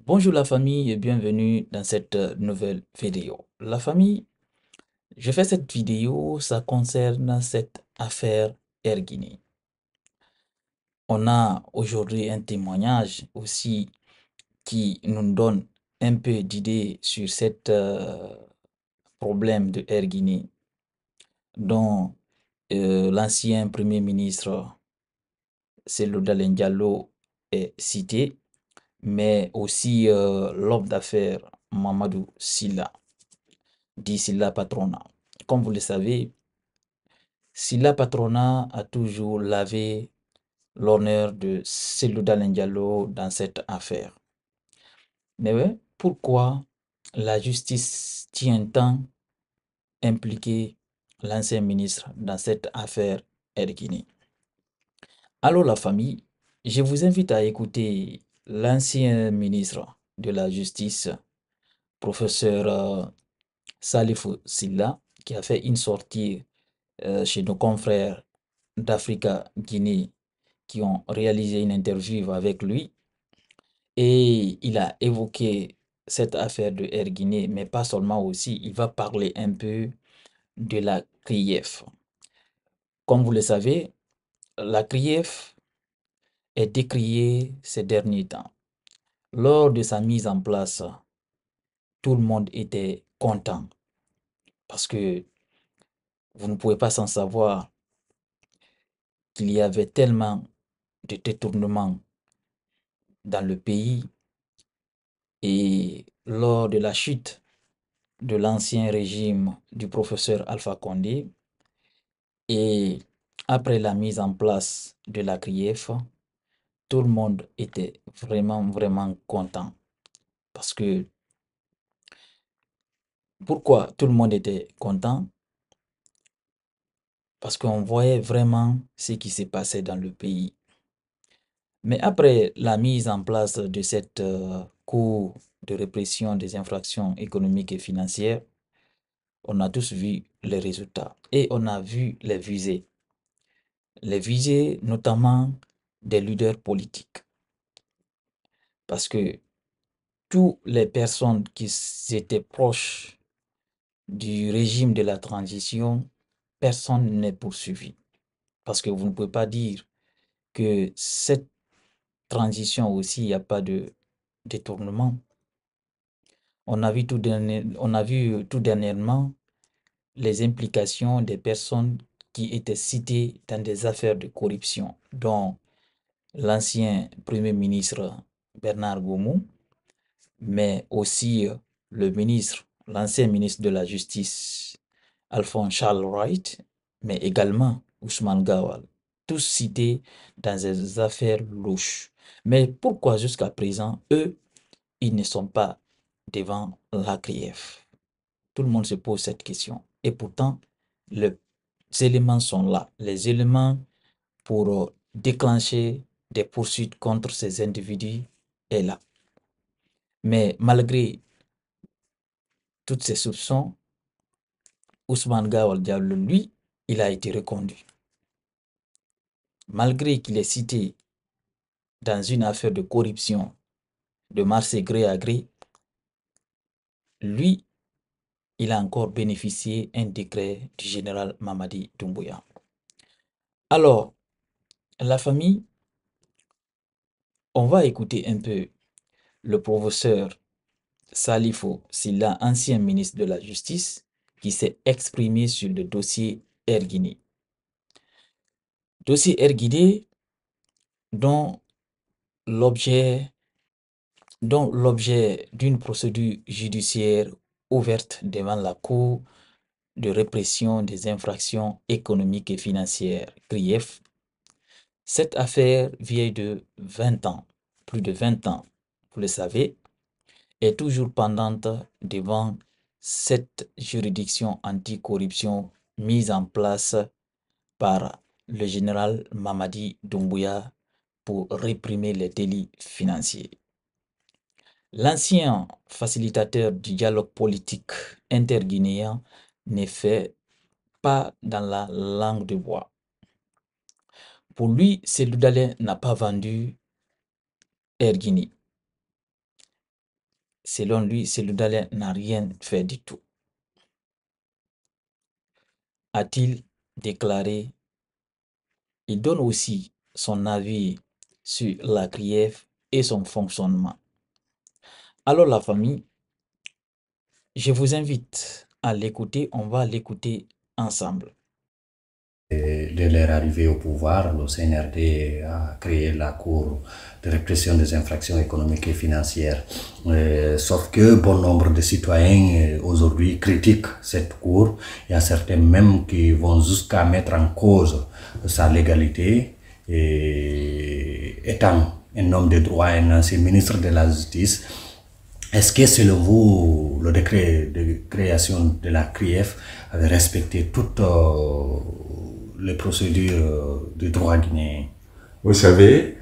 Bonjour la famille et bienvenue dans cette nouvelle vidéo. La famille, je fais cette vidéo, ça concerne cette affaire Air Guinée. On a aujourd'hui un témoignage aussi qui nous donne un peu d'idées sur cet problème de Air Guinée dont l'ancien premier ministre Cellou Dalein Diallo est cité, mais aussi l'homme d'affaires Mamadou Sylla dit Sylla Patrona. Comme vous le savez, Sylla Patrona a toujours lavé l'honneur de Cellou Dalein Diallo dans cette affaire. Mais ouais, pourquoi la justice tient tant impliquer l'ancien ministre dans cette affaire Air Guinée? Alors la famille, je vous invite à écouter l'ancien ministre de la Justice, professeur Salifou Sylla, qui a fait une sortie chez nos confrères d'Africa Guinée qui ont réalisé une interview avec lui et il a évoqué cette affaire de Air Guinée, mais pas seulement aussi, il va parler un peu de la CRIEF. Comme vous le savez, la CRIEF est décriée ces derniers temps. Lors de sa mise en place, tout le monde était content parce que vous ne pouvez pas s'en savoir qu'il y avait tellement de détournements dans le pays et lors de la chute de l'ancien régime du professeur Alpha Condé et après la mise en place de la CRIEF, tout le monde était vraiment content. Parce que, pourquoi tout le monde était content? Parce qu'on voyait vraiment ce qui se passait dans le pays. Mais après la mise en place de cette Cour de répression des infractions économiques et financières, on a tous vu les résultats et on a vu les visées. Les visées notamment des leaders politiques. Parce que toutes les personnes qui étaient proches du régime de la transition, personne n'est poursuivi. Parce que vous ne pouvez pas dire que cette transition aussi, il n'y a pas de détournement. On a vu tout dernièrement les implications des personnes qui étaient citées dans des affaires de corruption, dont l'ancien Premier ministre Bernard Goumou, mais aussi le ministre, l'ancien ministre de la Justice Alphonse Charles Wright, mais également Ousmane Gawal, tous cités dans des affaires louches. Mais pourquoi jusqu'à présent, eux, ils ne sont pas devant la CRIEF? Tout le monde se pose cette question. Et pourtant, les éléments sont là. Les éléments pour déclencher des poursuites contre ces individus est là. Mais malgré tous ces soupçons, Ousmane Gawal Diallo, lui, il a été reconduit. Malgré qu'il est cité dans une affaire de corruption de marché gré à gré, lui, il a encore bénéficié un décret du général Mamadi Doumbouya. Alors, la famille, on va écouter un peu le professeur Salifou Sylla, ancien ministre de la Justice, qui s'est exprimé sur le dossier Air Guinée. Dossier Air Guinée dont l'objet d'une procédure judiciaire ouverte devant la Cour de répression des infractions économiques et financières, CRIEF. Cette affaire vieille de 20 ans, plus de 20 ans, vous le savez, est toujours pendante devant cette juridiction anticorruption mise en place par le général Mamadi Doumbouya pour réprimer les délits financiers. L'ancien facilitateur du dialogue politique interguinéen n'est fait pas dans la langue de bois. Pour lui, Cellou Dalein n'a pas vendu Air Guinée. Selon lui, Seloudalien n'a rien fait du tout. A-t-il déclaré? Il donne aussi son avis sur la CRIEF et son fonctionnement. Alors la famille, je vous invite à l'écouter, on va l'écouter ensemble. Dès leur arrivée au pouvoir, le CNRD a créé la Cour de répression des infractions économiques et financières. Sauf que bon nombre de citoyens aujourd'hui critiquent cette Cour. Il y a certains même qui vont jusqu'à mettre en cause sa légalité. Et étant un homme de droit, un ancien ministre de la Justice, est-ce que selon vous, le décret de création de la CRIEF avait respecté toutes les procédures du droit guinéen? Vous savez,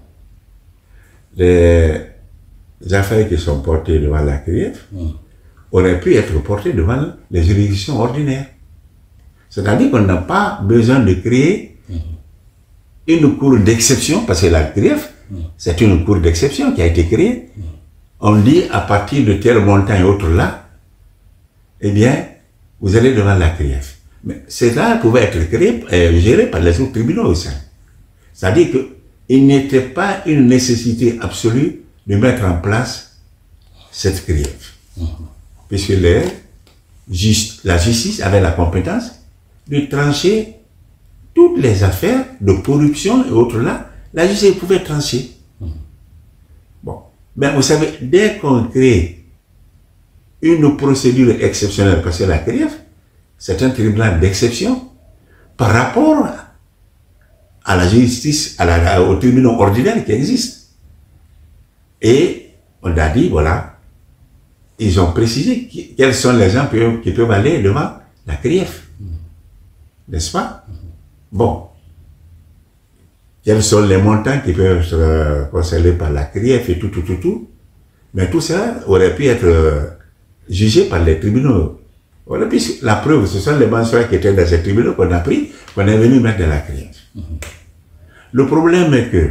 les affaires qui sont portées devant la CRIEF auraient pu être portées devant les juridictions ordinaires. C'est-à-dire qu'on n'a pas besoin de créer une cour d'exception, parce que la CRIEF, c'est une cour d'exception qui a été créée. On dit à partir de tel montant et autres là, eh bien, vous allez devant la CRIEF. Mais cela pouvait être créé, géré par les autres tribunaux aussi. C'est-à-dire qu'il n'était pas une nécessité absolue de mettre en place cette CRIEF. Puisque la justice avait la compétence de trancher toutes les affaires de corruption et autres là. La justice pouvait trancher. Bon. Mais vous savez, dès qu'on crée une procédure exceptionnelle, parce que la CRIEF, c'est un tribunal d'exception par rapport à la justice, au tribunal ordinaire qui existe. Et on a dit, voilà, ils ont précisé quels sont les gens qui peuvent aller devant la CRIEF. N'est-ce pas? Bon. Quels sont les montants qui peuvent être concernés par la CRIEF et tout. Mais tout ça aurait pu être jugé par les tribunaux. La preuve, ce sont les mentions qui étaient dans ces tribunaux qu'on a pris, qu'on est venu mettre dans la CRIEF. Le problème est que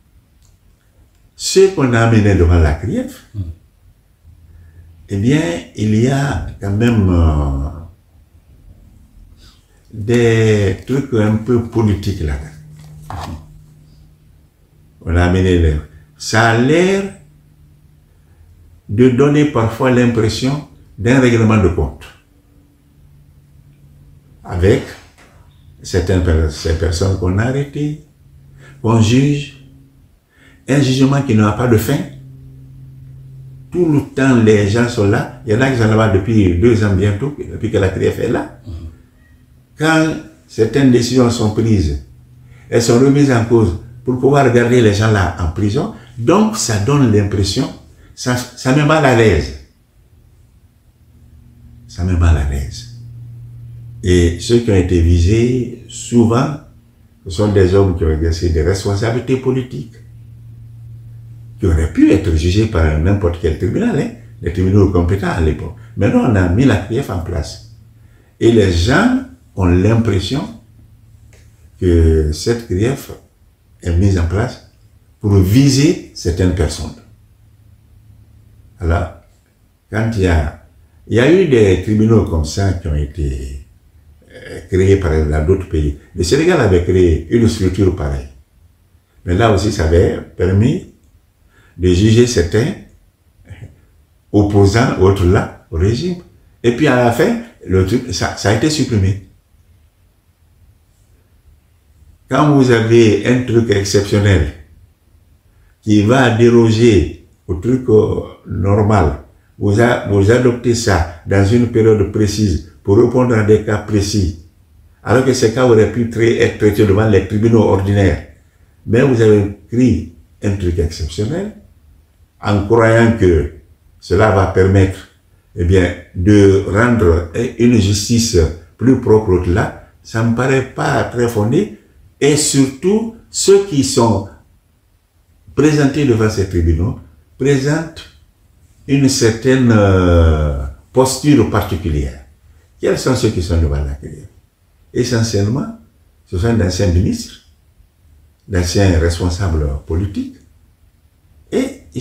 ceux qu'on a amenés devant la CRIEF, eh bien, il y a quand même des trucs un peu politiques là-dedans. On a amené ça a l'air de donner parfois l'impression d'un règlement de compte avec ces personnes qu'on a arrêtées, qu'on juge, un jugement qui n'a pas de fin. Tout le temps, les gens sont là. Il y en a qui sont là-bas depuis 2 ans bientôt, depuis que la CRIEF est là. Quand certaines décisions sont prises, elles sont remises en cause pour pouvoir garder les gens là en prison. Donc, ça donne l'impression, ça met mal à l'aise. Ça met mal à l'aise. Et ceux qui ont été visés, souvent, ce sont des hommes qui ont exercé des responsabilités politiques, qui auraient pu être jugés par n'importe quel tribunal, les tribunaux compétents à l'époque. Maintenant, on a mis la CRIEF en place. Et les gens ont l'impression que cette CRIEF est mise en place pour viser certaines personnes. Alors, quand il y a eu des tribunaux comme ça qui ont été créés par exemple dans d'autres pays. Le Sénégal avait créé une structure pareille. Mais là aussi, ça avait permis de juger certains opposants, autres là, au régime. Et puis à la fin, ça a été supprimé. Quand vous avez un truc exceptionnel qui va déroger au truc normal, vous adoptez ça dans une période précise pour répondre à des cas précis, alors que ces cas auraient pu être traités devant les tribunaux ordinaires. Mais vous avez pris un truc exceptionnel en croyant que cela va permettre de rendre une justice plus propre là. Ça ne me paraît pas très fondé. Et surtout, ceux qui sont présentés devant ces tribunaux présentent une certaine posture particulière. Quels sont ceux qui sont devant la CRIEF? Essentiellement, ce sont d'anciens ministres, d'anciens responsables politiques, et ils sont là.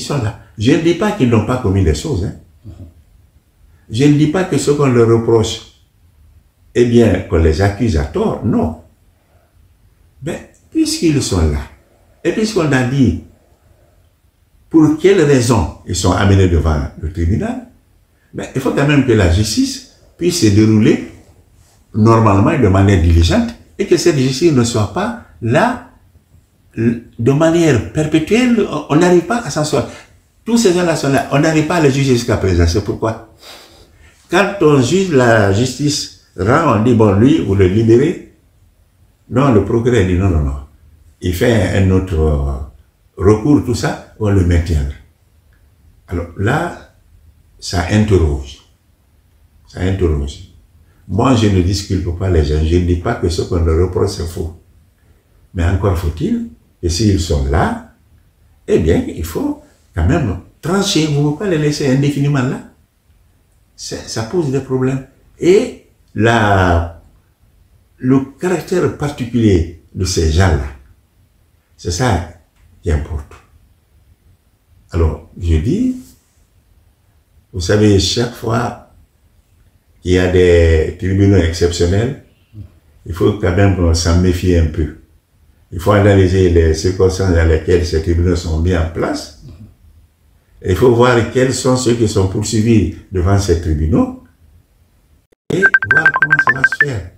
Je ne dis pas qu'ils n'ont pas commis des choses. Hein. Je ne dis pas que ce qu'on leur reproche, eh bien, qu'on les accuse à tort. Non. Mais puisqu'ils sont là, et puisqu'on a dit pour quelles raisons ils sont amenés devant le tribunal, ben, il faut quand même que la justice puisse se dérouler normalement et de manière diligente, et que cette justice ne soit pas là de manière perpétuelle. On n'arrive pas à s'en sortir. Tous ces gens-là sont là, on n'arrive pas à les juger jusqu'à présent. C'est pourquoi, quand on juge, la justice rend, on dit, bon, lui, vous le libérez. Non, le procureur dit, non, non, non. Il fait un autre recours, tout ça, on le maintient. Alors là, ça interroge. Ça interroge. Moi, je ne disculpe pas les gens. Je ne dis pas que ce qu'on leur reproche, c'est faux. Mais encore faut-il que s'ils sont là, eh bien, il faut quand même trancher. Vous ne pouvez pas les laisser indéfiniment là. Ça pose des problèmes. Et le caractère particulier de ces gens-là, c'est ça qui importe. Alors, je dis, vous savez, chaque fois qu'il y a des tribunaux exceptionnels, il faut quand même s'en méfier un peu. Il faut analyser les circonstances dans lesquelles ces tribunaux sont mis en place. Et il faut voir quels sont ceux qui sont poursuivis devant ces tribunaux et voir comment ça va se faire.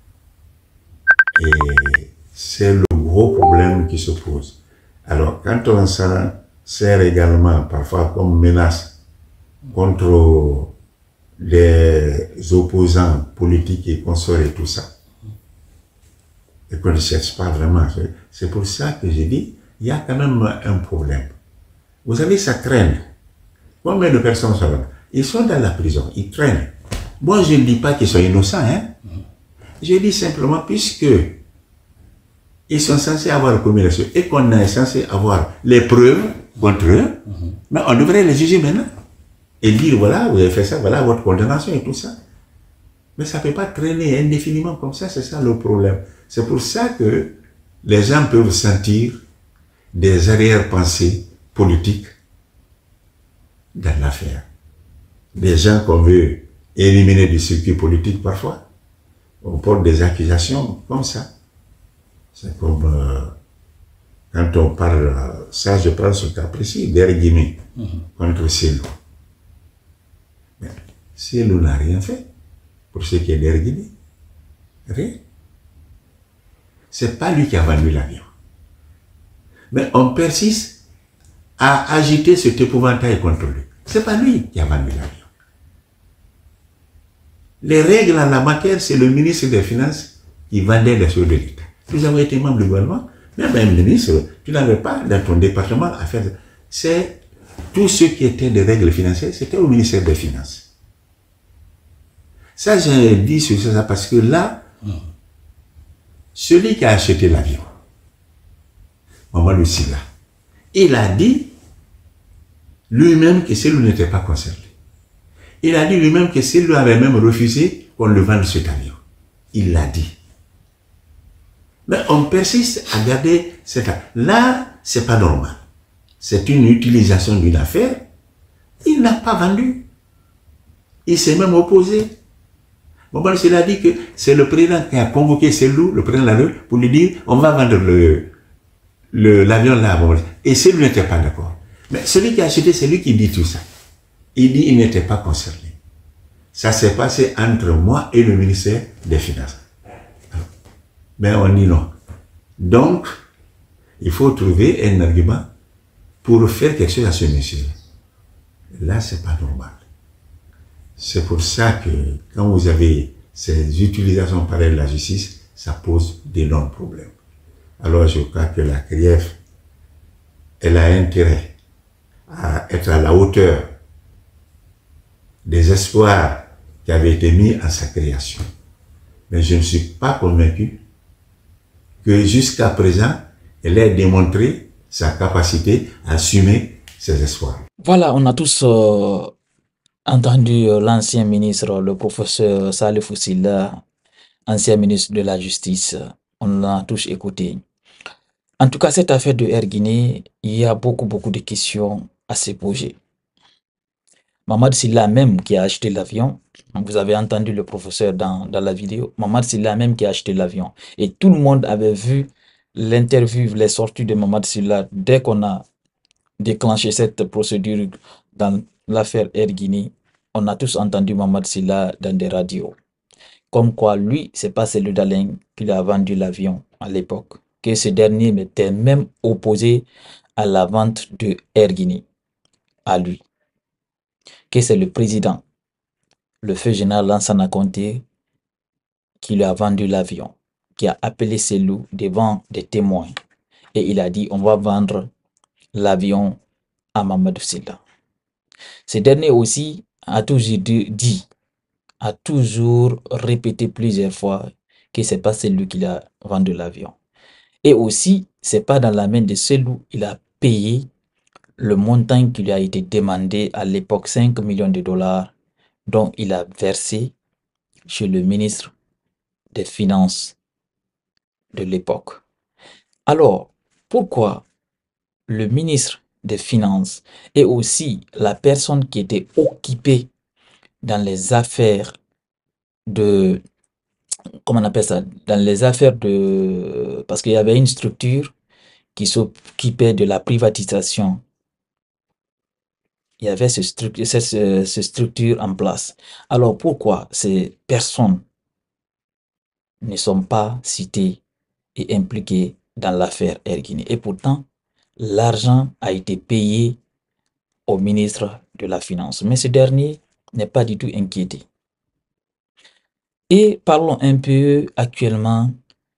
Et c'est le gros problème qui se pose. Alors, quand on s'en sert également parfois comme menace contre les opposants politiques et consorts et tout ça, et qu'on ne cherche pas vraiment, c'est pour ça que j'ai dit, il y a quand même un problème. Vous savez, ça traîne. Combien de personnes sont là? Ils sont dans la prison, ils traînent. Moi, je ne dis pas qu'ils sont innocents, hein. Je dis simplement, puisque ils sont censés avoir commis les choses et qu'on est censé avoir les preuves contre eux, mais on devrait les juger maintenant. Et dire, voilà, vous avez fait ça, voilà votre condamnation et tout ça. Mais ça ne peut pas traîner indéfiniment comme ça, c'est ça le problème. C'est pour ça que les gens peuvent sentir des arrière-pensées politiques dans l'affaire. Des gens qu'on veut éliminer du circuit politique parfois. On porte des accusations comme ça. C'est comme quand on parle, ça je prends ce cas précis, d'Erguiné contre Cellou. Mais Cellou n'a rien fait pour ce qui est d'Erguiné. Rien. C'est pas lui qui a vendu l'avion. Mais on persiste à agiter cet épouvantail contre lui. C'est pas lui qui a vendu l'avion. Les règles en la matière, c'est le ministre des Finances qui vendait les choses de l'État. Vous avez été membre du gouvernement, même un ministre, tu n'avais pas dans ton département à faire. C'est tout ce qui était des règles financières, c'était au ministère des Finances. Ça, j'ai dit sur ça parce que là, celui qui a acheté l'avion, Mamadou Sylla, il a dit lui-même que celui n'était pas concerné. Il a dit lui-même que celui avait même refusé qu'on le vende cet avion. Il l'a dit. Mais on persiste à garder cette... Là, c'est pas normal. C'est une utilisation d'une affaire. Il n'a pas vendu. Il s'est même opposé. Mamadou Sylla a dit que c'est le président qui a convoqué Cellou, le président de la République, pour lui dire on va vendre l'avion là. Et Cellou n'était pas d'accord. Mais celui qui a acheté, c'est lui qui dit tout ça. Il dit qu'il n'était pas concerné. Ça s'est passé entre moi et le ministère des Finances. Mais on dit non. Donc, il faut trouver un argument pour faire quelque chose à ce monsieur. Là, c'est pas normal. C'est pour ça que quand vous avez ces utilisations pareilles de la justice, ça pose d'énormes problèmes. Alors, je crois que la CRIEF, elle a intérêt à être à la hauteur des espoirs qui avaient été mis à sa création. Mais je ne suis pas convaincu que jusqu'à présent, elle ait démontré sa capacité à assumer ses espoirs. Voilà, on a tous entendu l'ancien ministre, le professeur Salifou Sylla, ancien ministre de la Justice. On l'a tous écouté. En tout cas, cette affaire de Erguiné, il y a beaucoup de questions à ce projet. Mamad Silla même qui a acheté l'avion, vous avez entendu le professeur dans la vidéo, Mamad Silla même qui a acheté l'avion. Et tout le monde avait vu l'interview, les sorties de Mamad Silla dès qu'on a déclenché cette procédure dans l'affaire Air Guinée. On a tous entendu Mamad Silla dans des radios. Comme quoi, lui, c'est pas celui d'Alain qui lui a vendu l'avion à l'époque. Que ce dernier m'était même opposé à la vente de Air Guinée, à lui. Que c'est le président, le feu général Lansana Conté, qui lui a vendu l'avion, qui a appelé ses loups devant des témoins. Et il a dit, on va vendre l'avion à Mamadou Silla. Ce dernier aussi a toujours dit, a toujours répété plusieurs fois que c'est pas celui qui a vendu l'avion. Et aussi, c'est pas dans la main de celui il a payé le montant qui lui a été demandé à l'époque, 5 millions de dollars, dont il a versé chez le ministre des Finances de l'époque. Alors, pourquoi le ministre des Finances et aussi la personne qui était occupée dans les affaires de, comment on appelle ça, dans les affaires de, parce qu'il y avait une structure qui s'occupait de la privatisation. Il y avait cette structure en place. Alors pourquoi ces personnes ne sont pas citées et impliquées dans l'affaire Air Guinée? Et pourtant, l'argent a été payé au ministre de la Finance. Mais ce dernier n'est pas du tout inquiété. Et parlons un peu actuellement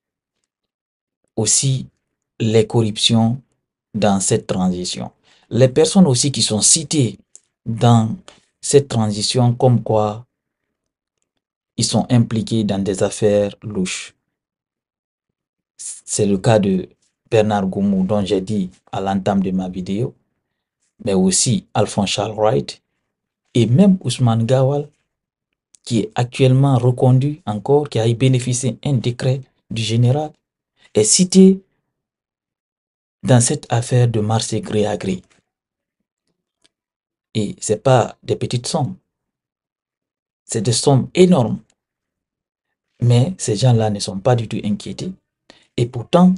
aussi les corruptions dans cette transition. Les personnes aussi qui sont citées dans cette transition comme quoi ils sont impliqués dans des affaires louches. C'est le cas de Bernard Goumou dont j'ai dit à l'entame de ma vidéo, mais aussi Alphonse Charles Wright et même Ousmane Gawal qui est actuellement reconduit encore, qui a bénéficié d'un décret du général, est cité dans cette affaire de marché gré à gré. Et ce n'est pas des petites sommes, c'est des sommes énormes. Mais ces gens-là ne sont pas du tout inquiétés. Et pourtant,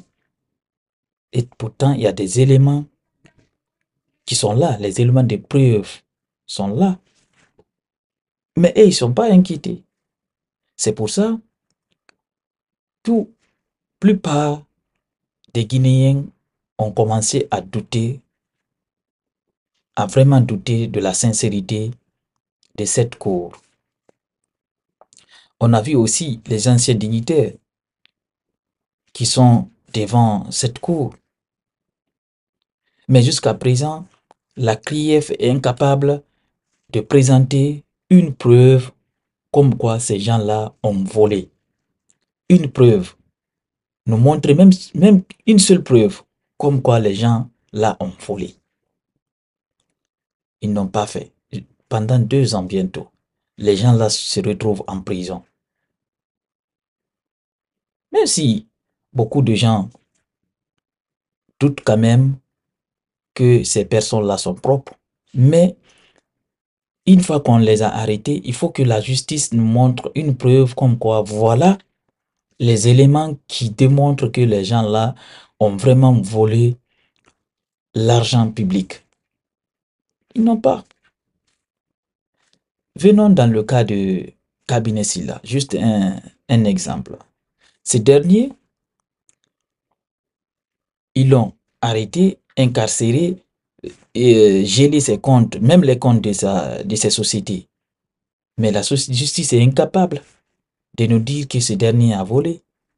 il y a des éléments qui sont là, les éléments de preuve sont là. Mais eux, ils ne sont pas inquiétés. C'est pour ça, la plupart des Guinéens ont commencé à douter, à vraiment douter de la sincérité de cette cour. On a vu aussi les anciens dignitaires qui sont devant cette cour. Mais jusqu'à présent, la CRIEF est incapable de présenter une preuve comme quoi ces gens-là ont volé. Une preuve. Nous montrer même une seule preuve comme quoi les gens-là ont volé. Ils n'ont pas fait. Pendant 2 ans bientôt, les gens-là se retrouvent en prison. Même si beaucoup de gens doutent quand même que ces personnes-là sont propres, mais une fois qu'on les a arrêtés, il faut que la justice nous montre une preuve comme quoi, voilà les éléments qui démontrent que les gens-là ont vraiment volé l'argent public. Ils n'ont pas. Venons dans le cas de Cabinet Silla, juste un exemple. Ces derniers, ils l'ont arrêté, incarcéré, et gelé ses comptes, même les comptes de ces sociétés. Mais la justice est incapable de nous dire que ce dernier a volé.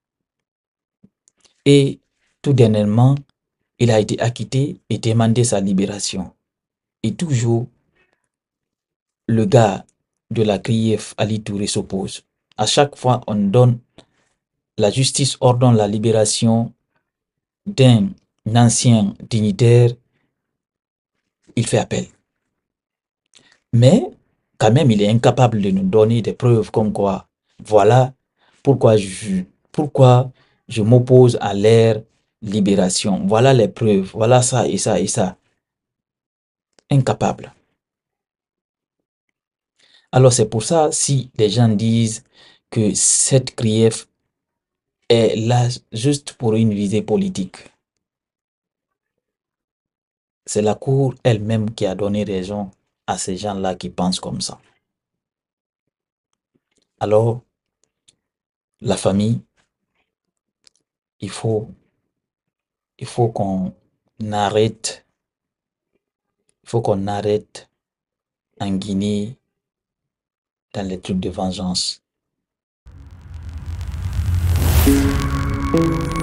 Et tout dernièrement, il a été acquitté et demandé sa libération. Et toujours, le gars de la CRIEF, Ali Touré, s'oppose. À chaque fois, la justice ordonne la libération d'un ancien dignitaire, il fait appel. Mais, quand même, il est incapable de nous donner des preuves comme quoi, voilà pourquoi je m'oppose à leur libération. Voilà les preuves, voilà ça et ça et ça. incapables. Alors c'est pour ça, si les gens disent que cette CRIEF est là juste pour une visée politique, c'est la Cour elle-même qui a donné raison à ces gens-là qui pensent comme ça. Alors, la famille, il faut qu'on arrête, en Guinée dans les trucs de vengeance.